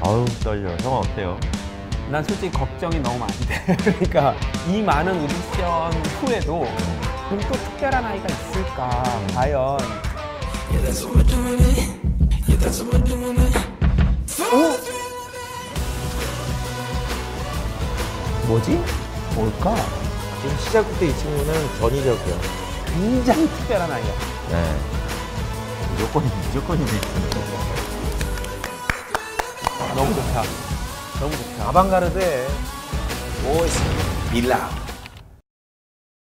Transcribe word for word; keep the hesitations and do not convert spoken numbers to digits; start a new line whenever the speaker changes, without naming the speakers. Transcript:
아우 떨려. 형은 어때요?
난 솔직히 걱정이 너무 많이 돼. 그러니까 이 많은 오디션 후에도 그럼 또 특별한 아이가 있을까? 과연. 오? 뭐지? 뭘까?
지금 시작부터 이 친구는 전위적이야.
굉장히 특별한 아이야.
네. 무조건이 무조건이지.
너무 좋다. 너무 좋다.
아방가르드해.
Boys, be loud.